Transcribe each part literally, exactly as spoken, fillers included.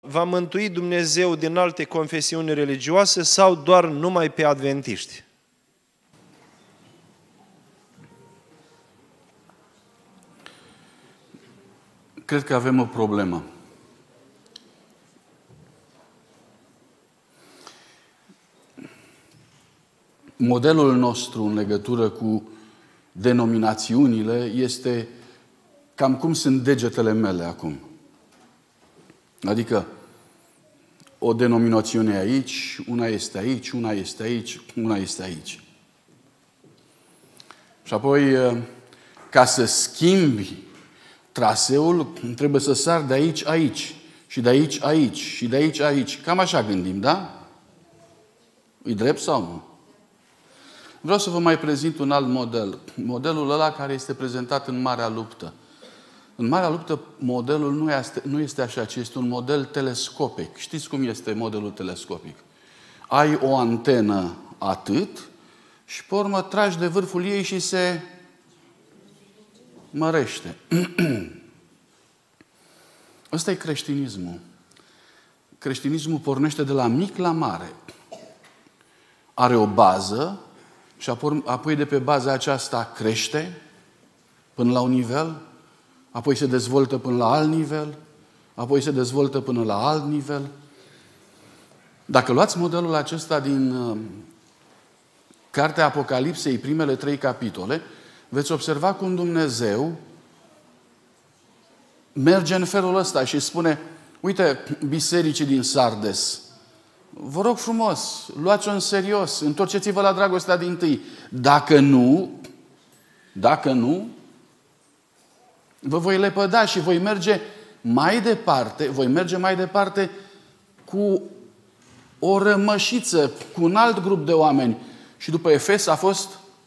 va mântui Dumnezeu din alte confesiuni religioase sau doar numai pe adventiști? Cred că avem o problemă. Modelul nostru în legătură cu denominațiunile este cam cum sunt degetele mele acum. Adică o denominațiune aici, una este aici, una este aici, una este aici. Și apoi, ca să schimbi traseul, trebuie să sar de aici, aici. Și de aici, aici. Și de aici, aici. Cam așa gândim, da? E drept sau nu? Vreau să vă mai prezint un alt model. Modelul ăla care este prezentat în Marea Luptă. În Marea Luptă, modelul nu este, nu este așa, ci este un model telescopic. Știți cum este modelul telescopic? Ai o antenă atât și pe urmă tragi de vârful ei și se mărește. Ăsta e creștinismul. Creștinismul pornește de la mic la mare. Are o bază și apoi de pe baza aceasta crește până la un nivel, apoi se dezvoltă până la alt nivel, apoi se dezvoltă până la alt nivel. Dacă luați modelul acesta din uh, Cartea Apocalipsei, primele trei capitole, veți observa cum Dumnezeu merge în felul ăsta și spune: uite, bisericii din Sardes, vă rog frumos, luați-o în serios, întorceți-vă la dragostea dintâi. Dacă nu, dacă nu, vă voi lepăda și voi merge mai departe, voi merge mai departe cu o rămășiță, cu un alt grup de oameni. Și după Efes a fost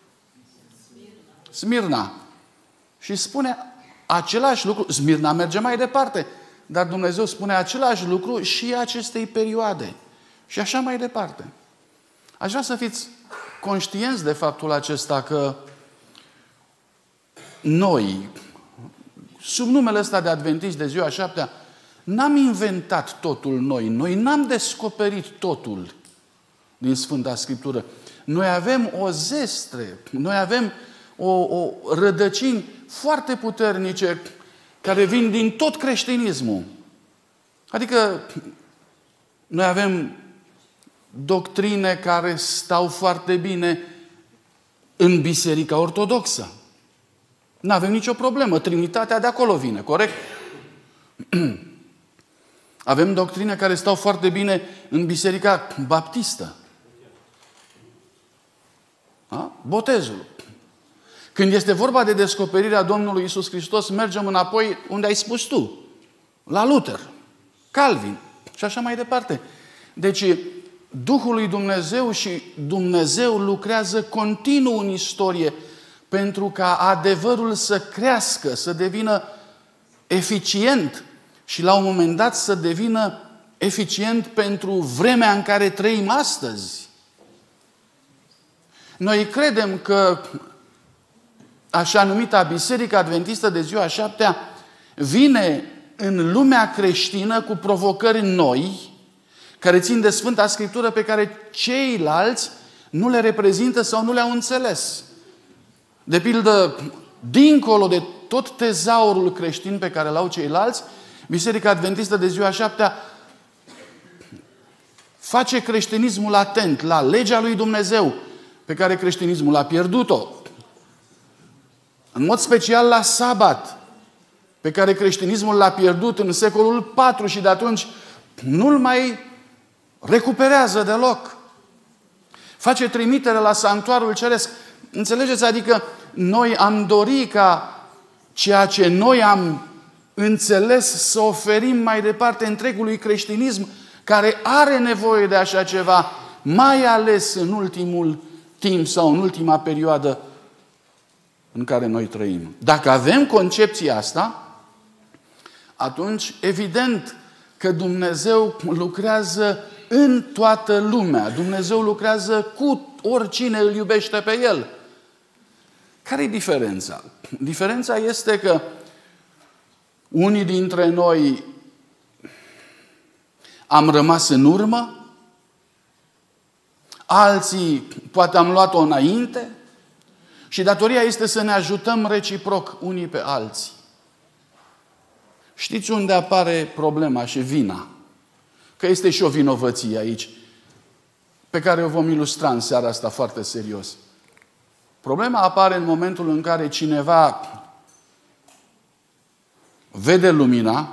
Smirna. Și spune același lucru. Smirna merge mai departe, dar Dumnezeu spune același lucru și acestei perioade. Și așa mai departe. Aș vrea să fiți conștienți de faptul acesta că noi, sub numele ăsta de adventiști de ziua șaptea, n-am inventat totul noi. Noi n-am descoperit totul din Sfânta Scriptură. Noi avem o zestre, noi avem o, o rădăcini foarte puternice care vin din tot creștinismul. Adică noi avem doctrine care stau foarte bine în Biserica Ortodoxă. Nu avem nicio problemă. Trinitatea de acolo vine, corect? Avem doctrine care stau foarte bine în Biserica Baptistă. Da? Botezul. Când este vorba de descoperirea Domnului Iisus Hristos, mergem înapoi unde ai spus tu. La Luther, Calvin și așa mai departe. Deci, Duhul lui Dumnezeu și Dumnezeu lucrează continuu în istorie pentru ca adevărul să crească, să devină eficient și la un moment dat să devină eficient pentru vremea în care trăim astăzi. Noi credem că așa numita Biserică Adventistă de ziua șaptea vine în lumea creștină cu provocări noi, care țin de Sfânta Scriptură, pe care ceilalți nu le reprezintă sau nu le-au înțeles. De pildă, dincolo de tot tezaurul creștin pe care l-au ceilalți, Biserica Adventistă de ziua șaptea face creștinismul atent la legea lui Dumnezeu, pe care creștinismul a pierdut-o. În mod special la sabat, pe care creștinismul l-a pierdut în secolul patru și de atunci nu-l mai recuperează deloc. Face trimitere la sanctuarul ceresc. Înțelegeți? Adică noi am dorit ca ceea ce noi am înțeles să oferim mai departe întregului creștinism, care are nevoie de așa ceva, mai ales în ultimul timp sau în ultima perioadă în care noi trăim. Dacă avem concepția asta, atunci evident că Dumnezeu lucrează în toată lumea. Dumnezeu lucrează cu oricine îl iubește pe El. Care e diferența? Diferența este că unii dintre noi am rămas în urmă, alții poate am luat-o înainte și datoria este să ne ajutăm reciproc unii pe alții. Știți unde apare problema și vina? Că este și o vinovăție aici, pe care o vom ilustra în seara asta foarte serios. Problema apare în momentul în care cineva vede lumina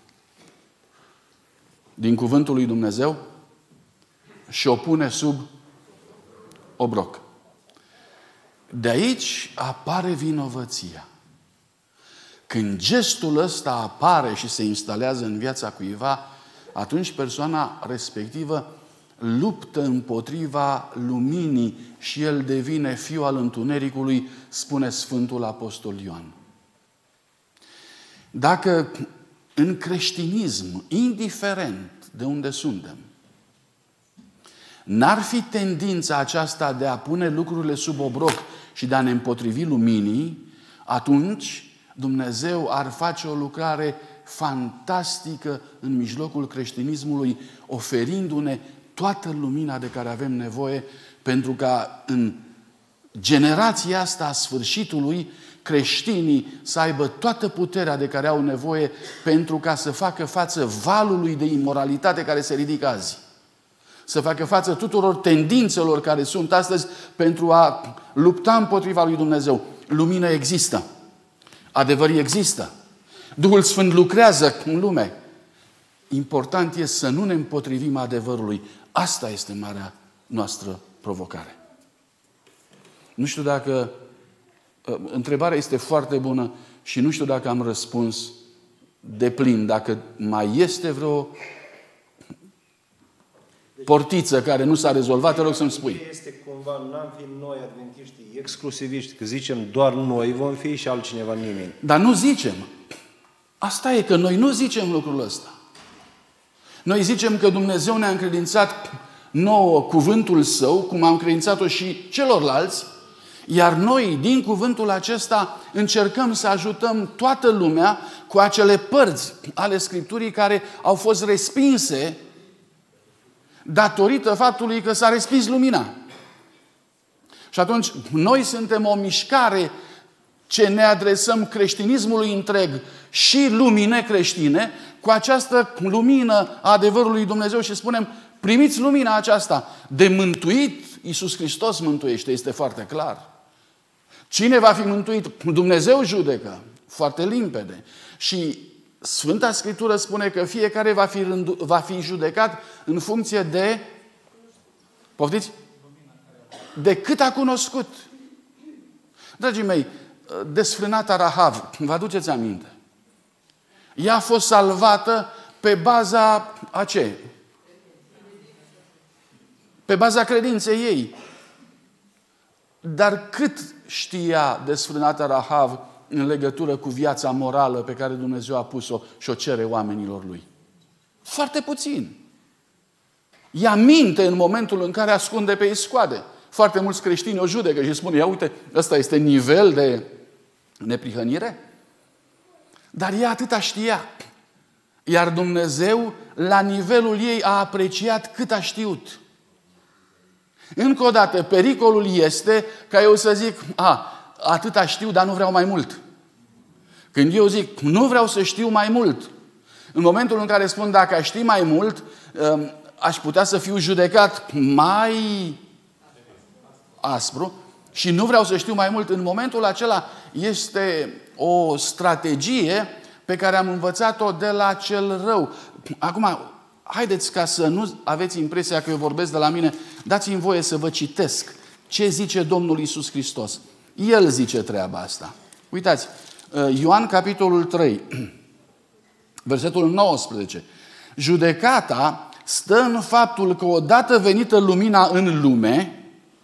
din cuvântul lui Dumnezeu și o pune sub obroc. De aici apare vinovăția. Când gestul ăsta apare și se instalează în viața cuiva, atunci persoana respectivă luptă împotriva luminii și el devine fiu al întunericului, spune Sfântul Apostol Ioan. Dacă în creștinism, indiferent de unde suntem, n-ar fi tendința aceasta de a pune lucrurile sub obroc și de a ne împotrivi luminii, atunci Dumnezeu ar face o lucrare fantastică în mijlocul creștinismului, oferindu-ne toată lumina de care avem nevoie, pentru ca în generația asta a sfârșitului creștinii să aibă toată puterea de care au nevoie pentru ca să facă față valului de imoralitate care se ridică azi. Să facă față tuturor tendințelor care sunt astăzi pentru a lupta împotriva lui Dumnezeu. Lumină există. Adevăr există. Duhul Sfânt lucrează în lume. Important este să nu ne împotrivim adevărului. Asta este marea noastră provocare. Nu știu dacă... Întrebarea este foarte bună și nu știu dacă am răspuns de plin. Dacă mai este vreo portiță care nu s-a rezolvat, te rog să-mi spui. Este cumva, n-am fi noi adventiștii exclusiviști, că zicem doar noi vom fi și altcineva nimeni. Dar nu zicem. Asta e, că noi nu zicem lucrul ăsta. Noi zicem că Dumnezeu ne-a încredințat nouă cuvântul Său, cum am încredințat-o și celorlalți, iar noi, din cuvântul acesta, încercăm să ajutăm toată lumea cu acele părți ale Scripturii care au fost respinse datorită faptului că s-a respins lumina. Și atunci, noi suntem o mișcare ce ne adresăm creștinismului întreg și lumii necreștine cu această lumină a adevărului Dumnezeu și spunem, primiți lumina aceasta. De mântuit, Iisus Hristos mântuiește, este foarte clar. Cine va fi mântuit? Dumnezeu judecă. Foarte limpede. Și Sfânta Scriptură spune că fiecare va fi, rându, va fi judecat în funcție de... Poftiți? De cât a cunoscut. Dragii mei, desfrânata Rahav, vă aduceți aminte? Ea a fost salvată pe baza a ce? Pe baza credinței ei. Dar cât știa desfrânata Rahav în legătură cu viața morală pe care Dumnezeu a pus-o și o cere oamenilor lui? Foarte puțin. Ea minte în momentul în care ascunde pe iscoade. Foarte mulți creștini o judecă și spun, ia uite, ăsta este nivel de neprihănire? Dar ea atâta știa. Iar Dumnezeu, la nivelul ei, a apreciat cât a știut. Încă o dată, pericolul este ca eu să zic, a, atâta știu, dar nu vreau mai mult. Când eu zic, nu vreau să știu mai mult, în momentul în care spun, dacă aș ști mai mult, aș putea să fiu judecat mai aspru și nu vreau să știu mai mult. În momentul acela este o strategie pe care am învățat-o de la cel rău. Acum, haideți, ca să nu aveți impresia că eu vorbesc de la mine, dați-mi voie să vă citesc ce zice Domnul Iisus Hristos. El zice treaba asta. Uitați, Ioan capitolul trei, versetul nouăsprezece. Judecata stă în faptul că odată venită lumina în lume,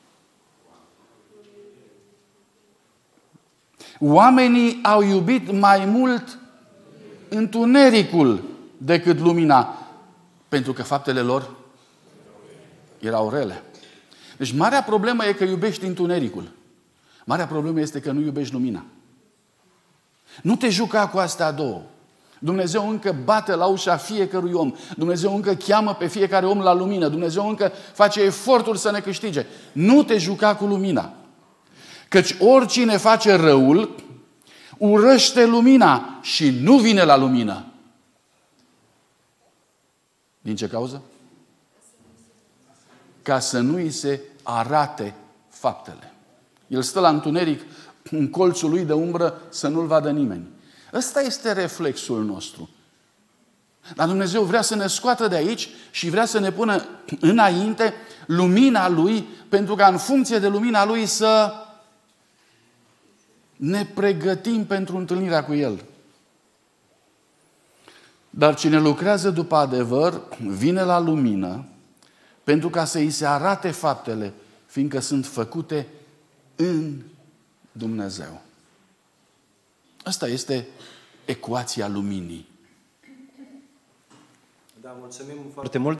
oamenii au iubit mai mult întunericul decât lumina, pentru că faptele lor erau rele. Deci marea problemă e că iubești întunericul. Marea problemă este că nu iubești lumina. Nu te juca cu astea două. Dumnezeu încă bate la ușa fiecărui om. Dumnezeu încă cheamă pe fiecare om la lumină. Dumnezeu încă face eforturi să ne câștige. Nu te juca cu lumina. Căci oricine face răul, urăște lumina și nu vine la lumină. Din ce cauză? Ca să nu îi se arate faptele. El stă la întuneric, în colțul lui de umbră, să nu-l vadă nimeni. Ăsta este reflexul nostru. Dar Dumnezeu vrea să ne scoată de aici și vrea să ne pună înainte lumina Lui, pentru ca în funcție de lumina Lui să ne pregătim pentru întâlnirea cu El. Dar cine lucrează după adevăr, vine la lumină, pentru ca să îi se arate faptele, fiindcă sunt făcute în Dumnezeu. Asta este ecuația luminii. Da, mulțumim foarte mult.